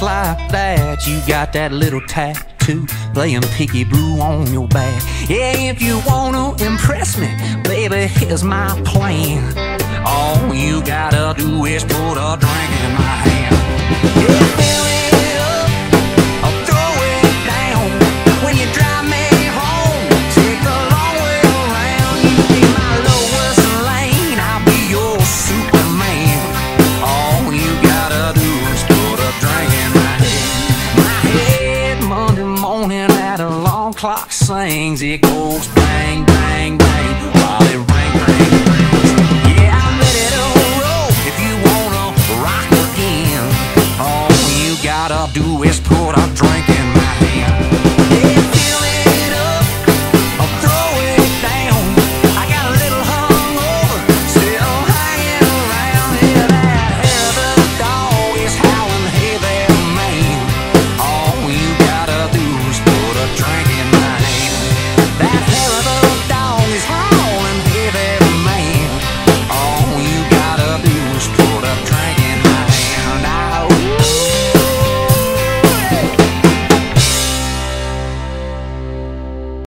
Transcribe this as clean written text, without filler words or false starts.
just like that, you got that little tattoo playing peekaboo on your back. Yeah, if you wanna impress me, baby, here's my plan. All you gotta do is put a drink in my hand. Yeah, fill it up, I'll throw it down. When you drive me home, take the long way around. You be my Lois Lane, I'll be your Superman. All you gotta do is put a drink in my head. My head Monday morning, that alarm clock sings, it goes bang,